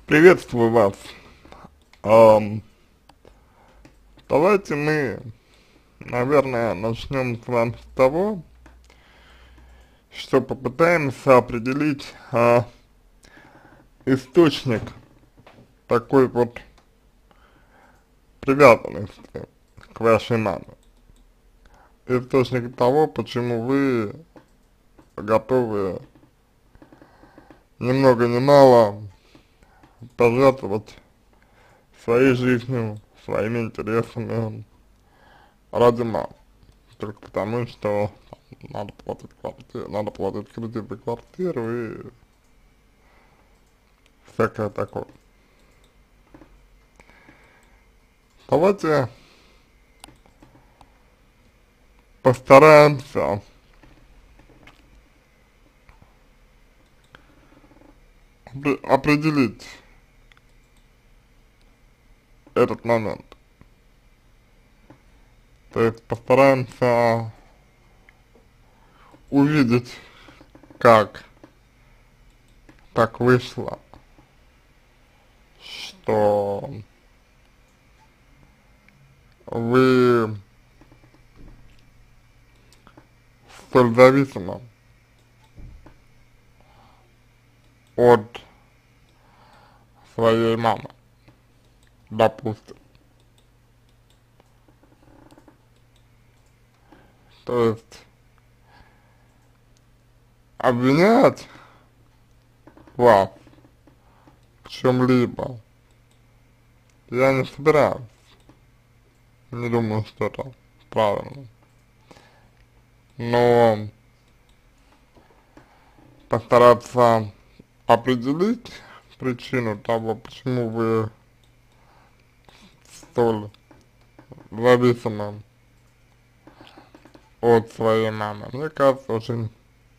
Приветствую вас. Ам, Давайте мы, наверное, начнем с вами с того, что попытаемся определить источник такой вот привязанности к вашей маме. Источник того, почему вы готовы ни много ни мало пожертвовать своей жизнью, своими интересами ради мамы. Только потому, что надо платить кредит за квартиру и всякое такое. Давайте постараемся определить этот момент. То есть постараемся увидеть, как так вышло, что вы столь зависимы от своей мамы, допустим. То есть обвинять вас в чем-либо я не собираюсь. Не думаю, что это правильно. Но постараться определить причину того, почему вы столь зависимы от своей мамы, мне кажется, очень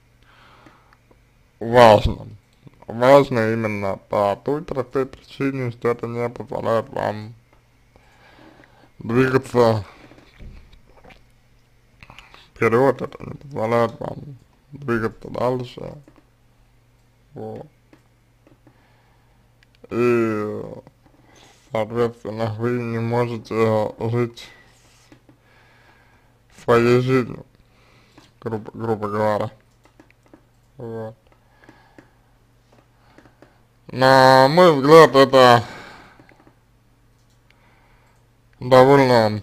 важным. Важно именно по той простой причине, что это не позволяет вам двигаться вперед, это не позволяет вам двигаться дальше. Вот. И, соответственно, вы не можете жить своей жизнью, грубо говоря. Вот. На мой взгляд, это довольно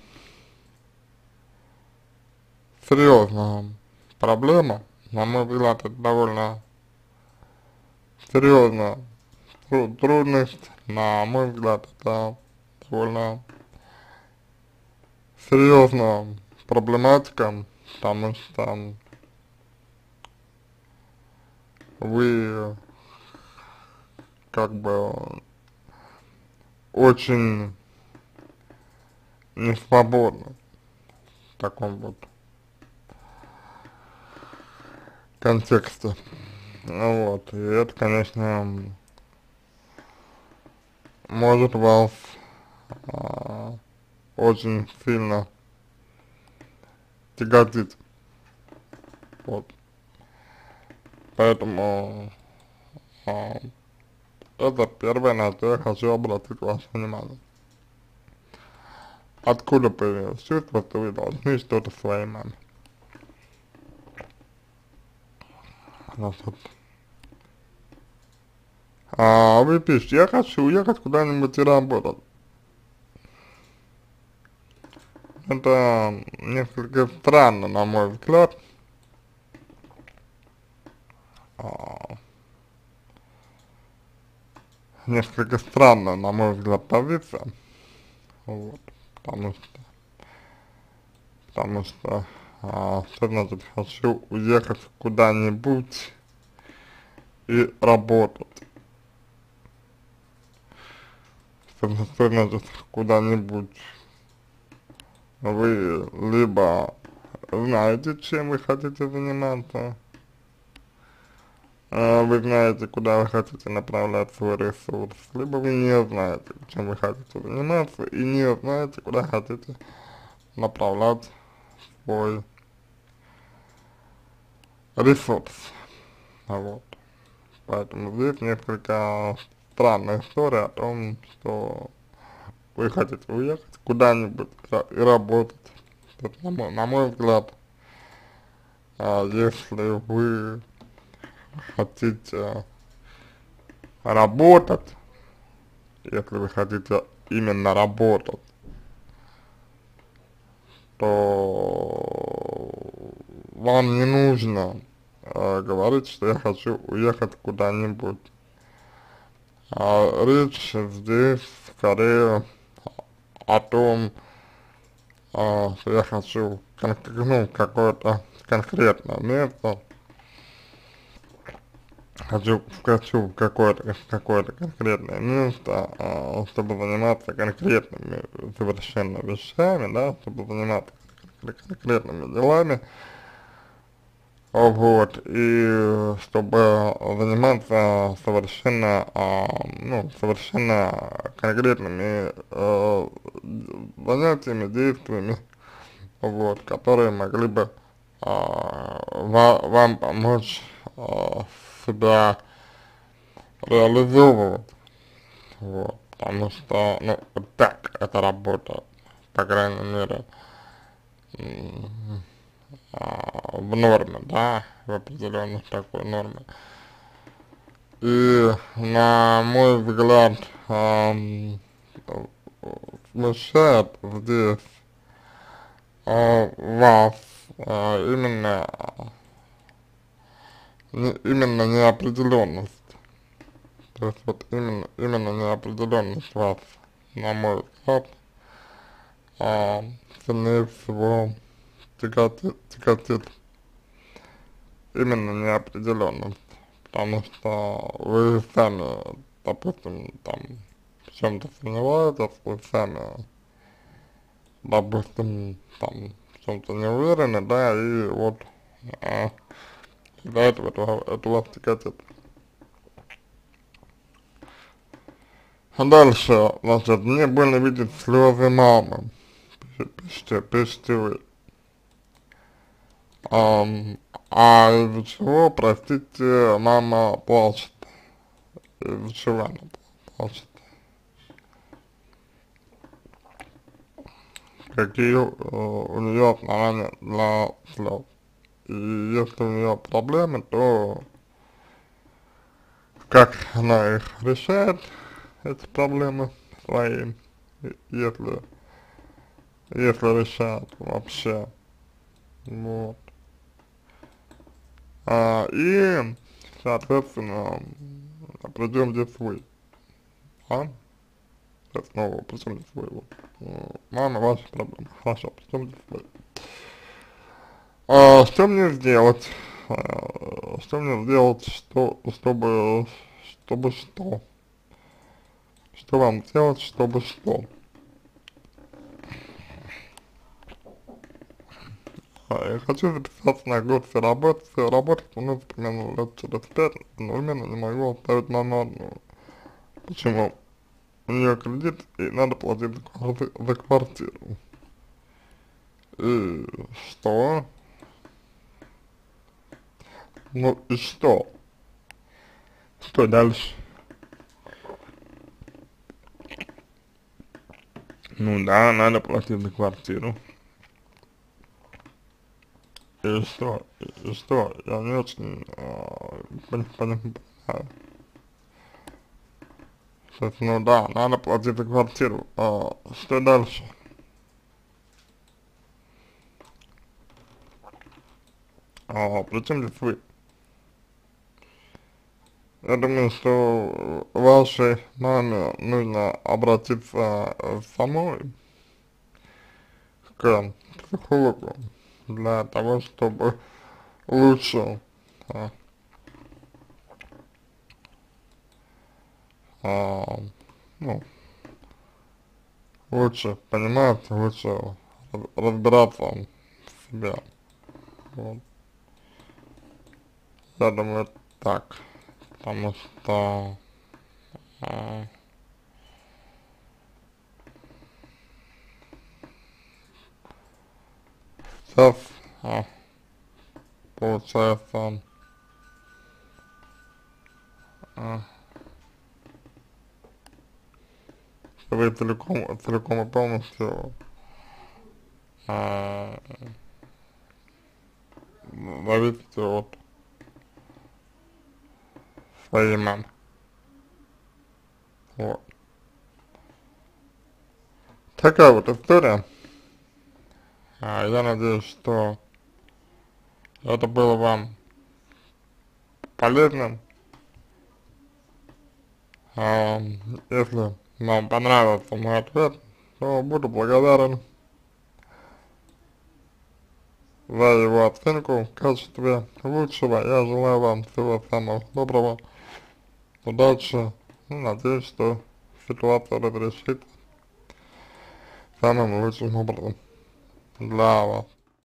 серьезная проблема. На мой взгляд, это довольно серьезная трудность. На мой взгляд, это довольно серьезная проблематика, потому что вы как бы очень не свободны в таком вот контексте. Вот, и это, конечно, может вас очень сильно тяготить. Вот. Поэтому а, это первое, на что я хочу обратить ваше внимание. Откуда появилось чувство, что вы должны что-то своей маме? Значит, вы пишете, я хочу уехать куда-нибудь и работать. Это несколько странно, на мой взгляд. А, Несколько странно, на мой взгляд, позиция. Вот, потому что что значит хочу уехать куда-нибудь и работать. Что значит куда-нибудь? Вы либо знаете, чем вы хотите заниматься, вы знаете, куда вы хотите направлять свой ресурс, либо вы не знаете, чем вы хотите заниматься, и не знаете, куда хотите направлять свой ресурс. Вот. Поэтому здесь несколько странная история о том, что вы хотите уехать куда-нибудь и работать. То есть, на мой взгляд, если вы хотите работать, если вы хотите именно работать, то вам не нужно говорить, что я хочу уехать куда-нибудь. Речь здесь скорее о том, что я хочу ну, какое-то конкретное место, хочу какое-то конкретное место, чтобы заниматься конкретными совершенно вещами, да, чтобы заниматься конкретными делами, вот, и чтобы заниматься совершенно, ну, совершенно конкретными занятиями, действиями, вот, которые могли бы вам помочь себя реализовывать, вот, потому что, ну, вот так это работает, по крайней мере, в норме, да, в определенной такой норме. И, на мой взгляд, смущает здесь вас именно, именно неопределенность. То есть вот именно неопределенность вас, на мой взгляд, сильнее всего тяготит именно неопределенность, потому что вы сами, допустим, там в чем-то сомневаетесь, вы сами, допустим, там в чем-то не уверены, да, и вот из-за этого это вас тяготит. Дальше, значит, мне больно видеть слезы мамы, пишите вы. Из-за чего, простите, мама плачет? Из-за чего она плачет? Какие у нее основания для слез? И если у нее проблемы, то как она их решает, эти проблемы свои, если, если решает вообще, вот. И, соответственно, причем здесь вы, а? Снова, причем здесь вы, вот. Мама, ваша проблема, хорошо, причем здесь вы. Что мне сделать? Что мне сделать, чтобы что? Что вам делать, чтобы что? Я хочу записаться на год все работать, ну, примерно лет через 5, одновременно не могу оставить маму одну. Почему? У нее кредит, и надо платить за квартиру. И что? Ну и что? Что дальше? Ну да, надо платить за квартиру. И что? И что? Я не очень понимаю. То есть, ну да, надо платить за квартиру. Что дальше? Причем здесь вы? Я думаю, что вашей маме нужно обратиться самой к психологу для того, чтобы лучше а, а, ну, лучше понимать, лучше разбираться в себе. Вот. Я думаю так, потому что а, сейчас а, получается а, что вы целиком и полностью а, зависите от своей мамы. Вот. Такая вот история. Я надеюсь, что это было вам полезным. А, Если вам понравился мой ответ, то буду благодарен за его оценку в качестве лучшего. Я желаю вам всего самого доброго, удачи. Надеюсь, что ситуация разрешится самым лучшим образом для вас.